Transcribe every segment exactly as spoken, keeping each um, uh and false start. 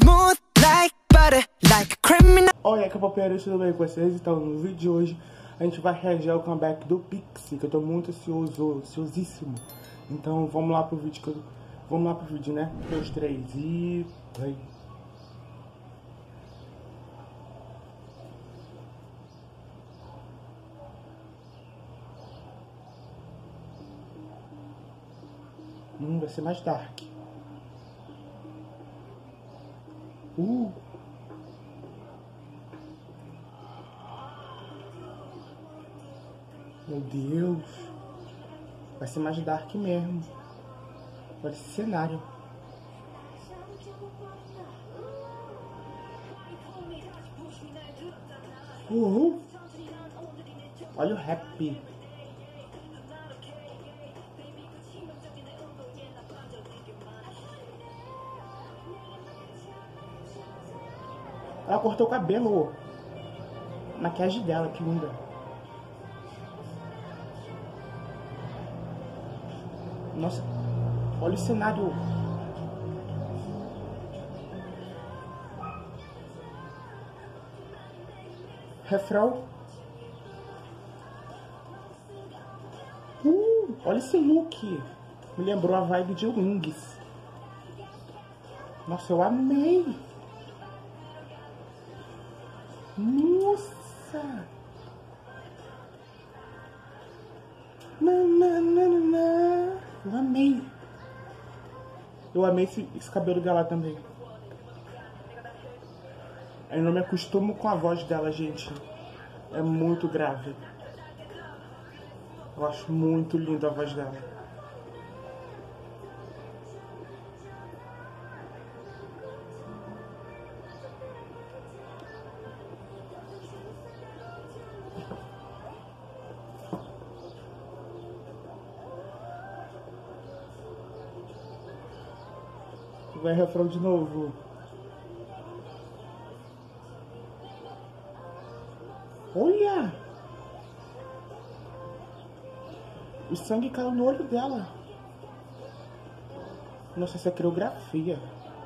Smooth like butter, like a criminal. Olha, que papel, tudo bem com vocês? Então, no vídeo de hoje, a gente vai reagir ao comeback do Pixie, que eu tô muito ansioso, ansiosíssimo. Então, vamos lá pro vídeo, que eu... vamos lá pro vídeo, né? Dois, três e... play. Hum, vai ser mais dark. Uh! Meu Deus! Vai ser mais dark mesmo. Olha esse cenário. Uhul! Olha o rap. Ela cortou o cabelo. Maquiagem dela, que linda. Nossa, olha o cenário. Refrão. Uh, olha esse look. Me lembrou a vibe de Wings. Nossa, eu amei. Nossa! Na, na, na, na, na. Eu amei! Eu amei esse, esse cabelo dela também. Eu não me acostumo com a voz dela, gente. É muito grave. Eu acho muito linda a voz dela. Vai refrão de novo. Olha! O sangue caiu no olho dela. Nossa, essa é coreografia.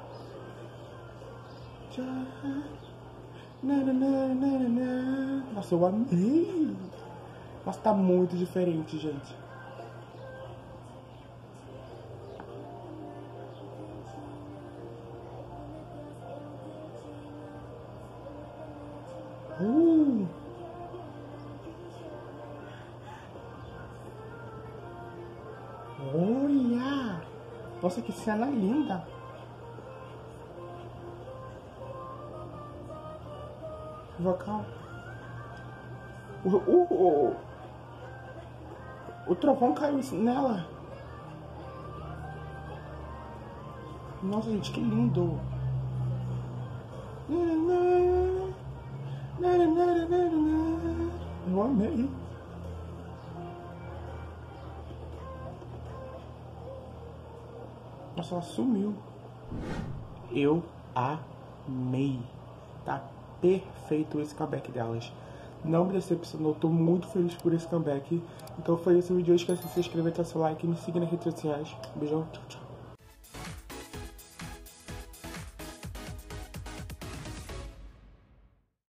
Nossa, eu amei. Nossa, tá muito diferente, gente. Uh. Olha! Nossa, que cena linda! Vocal. O, o, o, o trovão caiu nela. Nossa, gente, que lindo! Eu amei. Nossa, ela sumiu. Eu amei. Tá perfeito esse comeback delas. Não me decepcionou. Tô muito feliz por esse comeback. Então foi esse vídeo. Esquece de se inscrever, dar seu like e me seguir nas redes sociais. Beijão. Tchau, tchau.